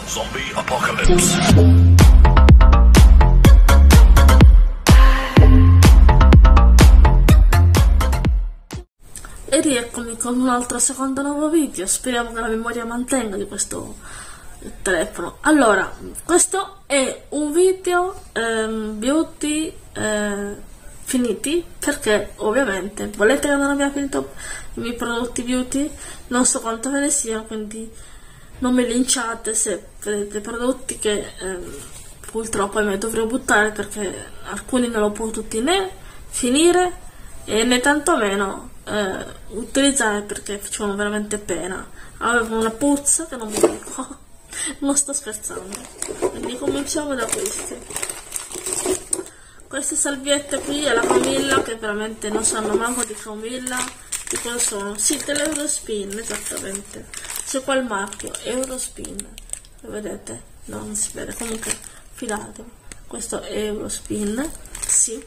Zombie Apocalypse. E rieccomi con un altro secondo nuovo video. Speriamo che la memoria mantenga di questo telefono. Allora, questo è un video beauty finiti, perché ovviamente volete che non abbia finito i miei prodotti beauty, non so quanto ve ne siano, quindi non mi linciate se vedete prodotti che purtroppo me dovrò buttare, perché alcuni non l'ho potuti né finire e né tantomeno utilizzare, perché facevano veramente pena, avevano una puzza che non vi dico. Non sto scherzando. Quindi cominciamo da queste salviette qui alla Camilla, che veramente non sanno manco di Camilla di cosa sono. Sì, dell'Eurospin, esattamente. C'è qua il marchio Eurospin, lo vedete? No, non si vede, comunque fidatevi, questo è Eurospin, sì.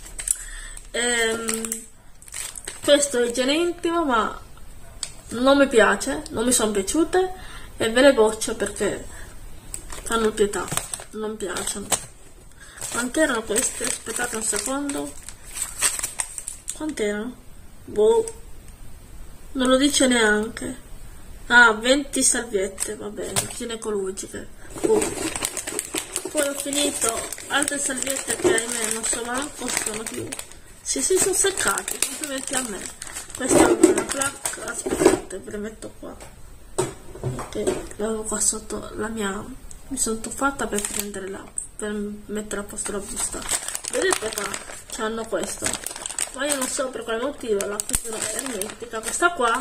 Questo è igiene intimo, ma non mi piace, non mi sono piaciute e ve le boccio perché fanno pietà, non piacciono. Quant'erano queste? Aspettate un secondo. Quant'erano? Boh, non lo dice neanche. Ah, 20 salviette, va bene, ginecologiche. Boh. Poi ho finito altre salviette che ahimè non so manco sono più. Sì, sono seccati, complimenti a me. Questa è una placa, aspettate, ve le metto qua. Ok, l'avevo qua sotto la mia. Mi sono tuffata per prendere per mettere a posto la busta. Vedete qua? C'hanno questo. Ma io non so per quale motivo la chiusura è ermetica. Questa qua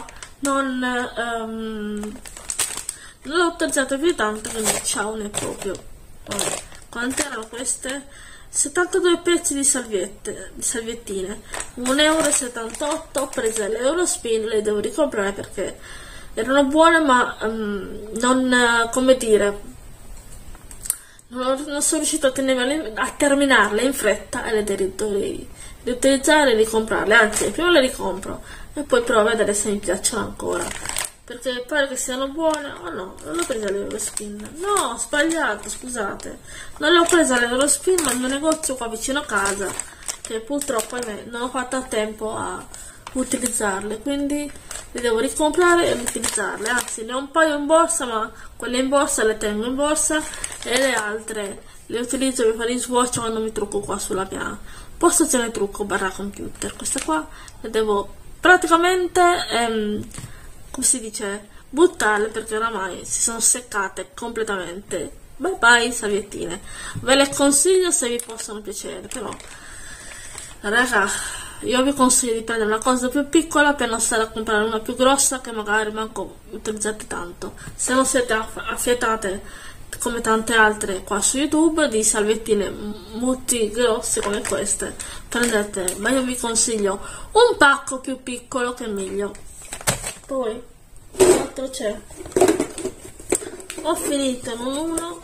non l'ho utilizzata più tanto, quindi ciao ne proprio. Vabbè. Quante erano queste? 72 pezzi di salviettine, 1,78 €. Ho preso l'Eurospin, le devo ricomprare perché erano buone, ma non, come dire, non sono riuscita a terminarle in fretta e le devo riutilizzare e ricomprarle. Anzi, prima le ricompro e poi provo a vedere se mi piacciono ancora, perché pare che siano buone. Oh no, non l'ho presa l'Eurospin, no, ho sbagliato, scusate, non l'ho presa l'Eurospin, ma il mio negozio qua vicino a casa, che purtroppo non ho fatto a tempo a utilizzarle, quindi le devo ricomprare e utilizzarle. Anzi, ne ho un paio in borsa, ma quelle in borsa le tengo in borsa e le altre le utilizzo per fare i swatch quando mi trucco qua sulla mia postazione trucco barra computer. Queste qua le devo praticamente come si dice, buttarle, perché oramai si sono seccate completamente. Bye bye salviettine, ve le consiglio se vi possono piacere, però raga, io vi consiglio di prendere una cosa più piccola per non stare a comprare una più grossa che magari manco utilizzate tanto. Se non siete affietate come tante altre qua su YouTube di salviettine multi grosse come queste, prendete, ma io vi consiglio un pacco più piccolo che è meglio. Poi altro c'è, ho finito non uno,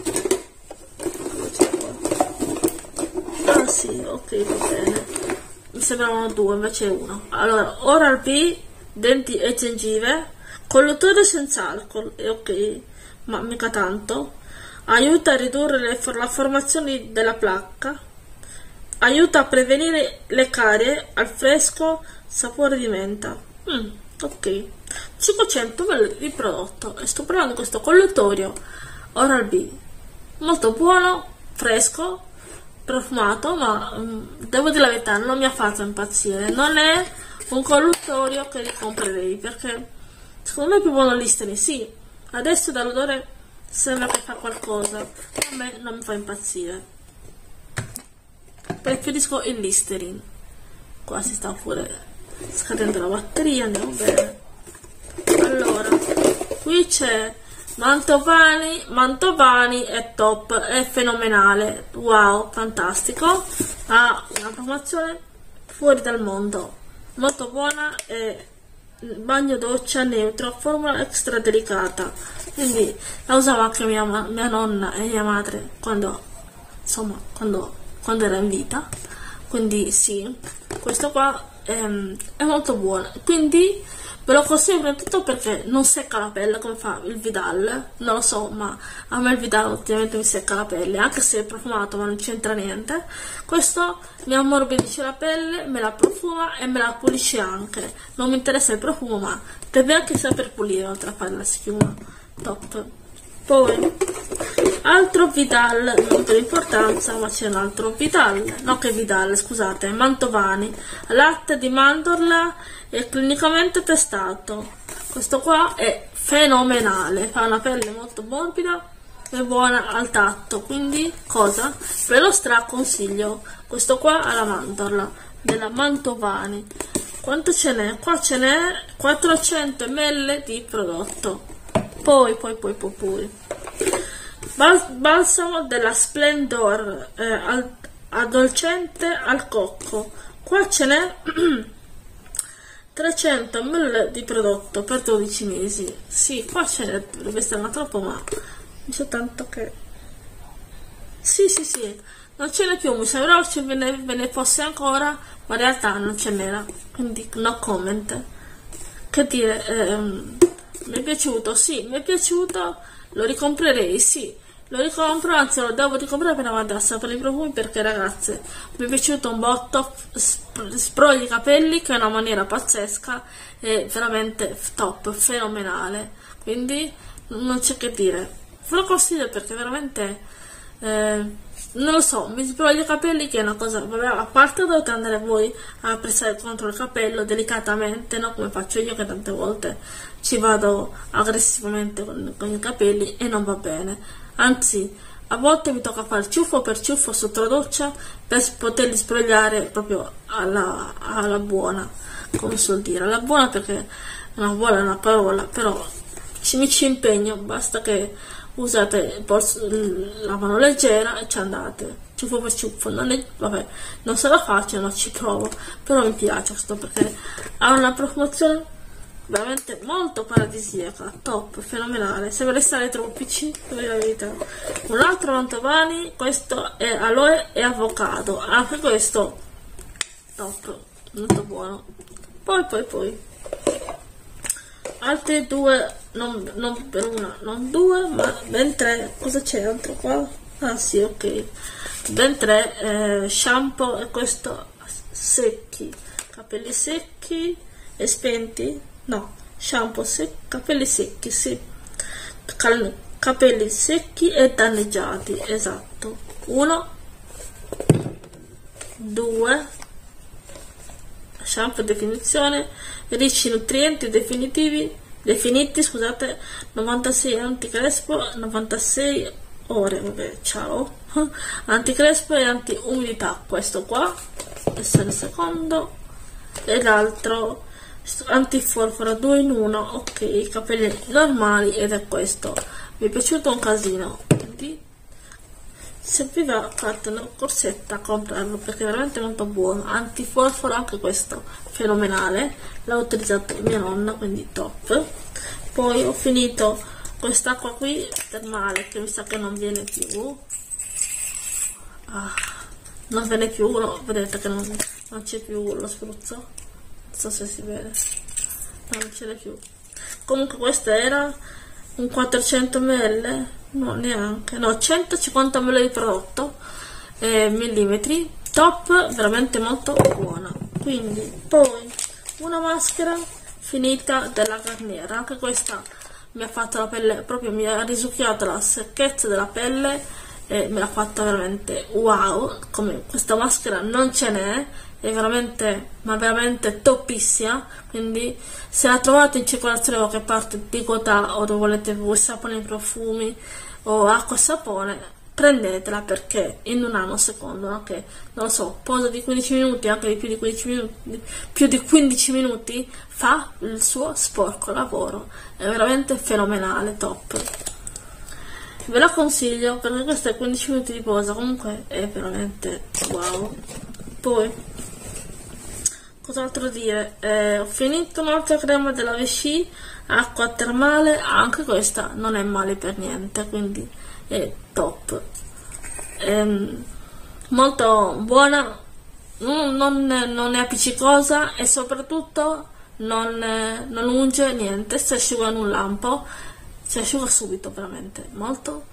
ah sì, ok, va bene, mi sembravano due invece uno. Allora, Oral-B denti e gengive, collutore senza alcol, è ok, ma mica tanto, aiuta a ridurre la formazione della placca, aiuta a prevenire le carie, al fresco, sapore di menta. Ok, 500 ml di prodotto e sto provando questo collutorio Oral-B, molto buono, fresco, profumato, ma devo dire la verità, non mi ha fatto impazzire. Non è un collutorio che ricomprerei, perché secondo me è più buono l'Listerine. Sì, adesso dall'odore sembra che fa qualcosa, a me non mi fa impazzire, preferisco il Listerine. Qua si sta pure scadendo la batteria, andiamo bene. Allora, qui c'è Mantovani è top, è fenomenale, wow, fantastico, ha una promozione fuori dal mondo, molto buona, e bagno doccia neutro, formula extra delicata, quindi la usava anche mia nonna e mia madre quando era in vita, quindi sì, questo qua è molto buono, quindi Ve lo consiglio prima di tutto perché non secca la pelle come fa il Vidal, non lo so, ma a me il Vidal ultimamente mi secca la pelle, anche se è profumato ma non c'entra niente. Questo mi ammorbidisce la pelle, me la profuma e me la pulisce anche. Non mi interessa il profumo, ma deve anche saper pulire oltre a fare la schiuma. Top. Poi altro Vidal, non per importanza, ma c'è un altro Vidal, no che Vidal, scusate, Mantovani, latte di mandorla e clinicamente testato. Questo qua è fenomenale, fa una pelle molto morbida e buona al tatto, quindi cosa? Ve lo straconsiglio. Questo qua alla mandorla della Mantovani. Quanto ce n'è? Qua ce n'è 400 ml di prodotto. Poi balsamo della Splendor addolcente al cocco. Qua ce n'è 300 ml di prodotto per 12 mesi. Sì, qua ce n'è, deve essere una troppo, ma mi sa tanto che sì, non ce n'è più, mi sembrava che ve ne fosse ancora, ma in realtà non ce n'era, quindi no comment. Che dire, mi è piaciuto, sì, mi è piaciuto, lo ricomprerei, sì, lo ricompro, anzi lo devo ricomprare per vado a sapere i profumi perché ragazze mi è piaciuto un botto, sprogli i capelli che è una maniera pazzesca e veramente top, fenomenale, quindi non c'è che dire, ve lo consiglio perché veramente non lo so, mi sprogli i capelli che è una cosa, vabbè, a parte dovete andare voi a pressare contro il capello delicatamente, no? Come faccio io che tante volte ci vado aggressivamente con i capelli e non va bene, anzi a volte mi tocca fare ciuffo per ciuffo sotto la doccia per poterli sbrogliare proprio alla buona, come si suol dire, alla buona perché una buona è una parola, però mi ci impegno, basta che usate la mano leggera e ci andate ciuffo per ciuffo, vabbè, non sarà facile, ma ci provo, però mi piace questo perché ha una profumazione veramente molto paradisiaca, top, fenomenale, sembra stare ai tropici, per la verità. Un altro Mantovani, questo è aloe e avocado, anche questo top, molto buono. Poi altre due, non per una, non due, ma ben tre. Cosa c'è altro qua? Ah sì, ok, ben tre shampoo, e questo secchi, capelli secchi e spenti, no, shampoo capelli secchi, sì, capelli secchi e danneggiati, esatto. 1, 2, shampoo definizione, ricci nutrienti definiti, scusate, 96 anticrespo, 96 ore, vabbè, ciao, anticrespo e anti-umidità, questo qua, questo è il secondo, e l'altro antiforfora 2 in 1, ok, capelli normali, ed è questo, mi è piaciuto un casino, quindi se vi va fate una corsetta a comprarlo perché è veramente molto buono, antiforfora anche questo, fenomenale, l'ha utilizzato mia nonna, quindi top. Poi ho finito quest'acqua qui termale che mi sa che non viene più, non viene più, no, vedete che non c'è più lo spruzzo, non so se si vede, no, non ce n'è più. Comunque questo era un 400 ml, no neanche, no, 150 ml di prodotto, millimetri, top, veramente molto buona. Quindi poi una maschera finita della Garnier, anche questa mi ha fatto la pelle, proprio mi ha risucchiato la secchezza della pelle e me l'ha fatta veramente wow, come questa maschera non ce n'è, è veramente, ma veramente topissima, quindi se la trovate in circolazione da qualche parte di quota o dove volete voi sapone in profumi o acqua e sapone, prendetela perché in un anno secondo, anche non lo so, posa di 15 minuti, anche di più di 15 minuti, più di 15 minuti fa il suo sporco lavoro, è veramente fenomenale, top, ve la consiglio perché questo è 15 minuti di posa, comunque è veramente wow. Poi cos'altro dire, ho finito un'altra crema della Vichy, acqua termale, anche questa non è male per niente, quindi è top, molto buona, non è appiccicosa e soprattutto non unge niente, si asciuga in un lampo, si asciuga subito, veramente molto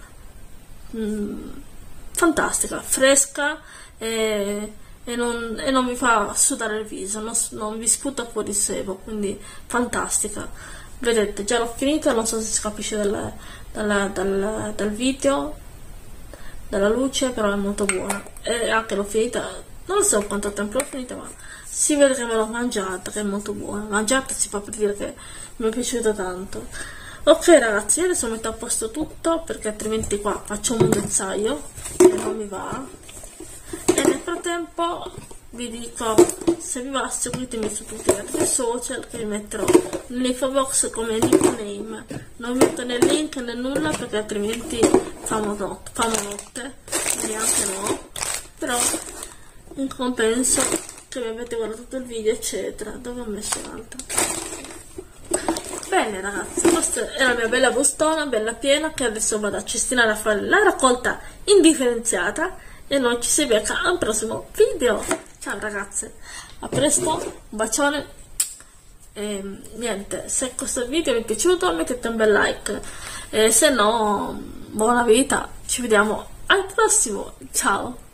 fantastica, fresca, e non mi fa sudare il viso, non vi sputa fuori il sebo, quindi fantastica. Vedete, già l'ho finita, non so se si capisce dal video, dalla luce, però è molto buona. E anche l'ho finita, non so quanto tempo l'ho finita, ma si vede che me l'ho mangiata, che è molto buona. Mangiata si fa per dire che mi è piaciuta tanto. Ok ragazzi, io adesso metto a posto tutto, perché altrimenti qua faccio un mondezzaio e non mi va. E nel frattempo vi dico, se vi va seguitemi su tutti gli altri social che vi metterò nell'info box come nickname. Non vi metto né link né nulla, perché altrimenti famo notte, neanche no. Però in compenso che mi avete guardato tutto il video eccetera. Dove ho messo l'altro? Bene ragazzi, questa è la mia bella bustona, bella piena, che adesso vado a cestinare a fare la raccolta indifferenziata, e noi ci si becca al prossimo video. Ciao ragazze, a presto, un bacione, e niente, se questo video vi è piaciuto mettete un bel like, e se no buona vita, ci vediamo al prossimo, ciao.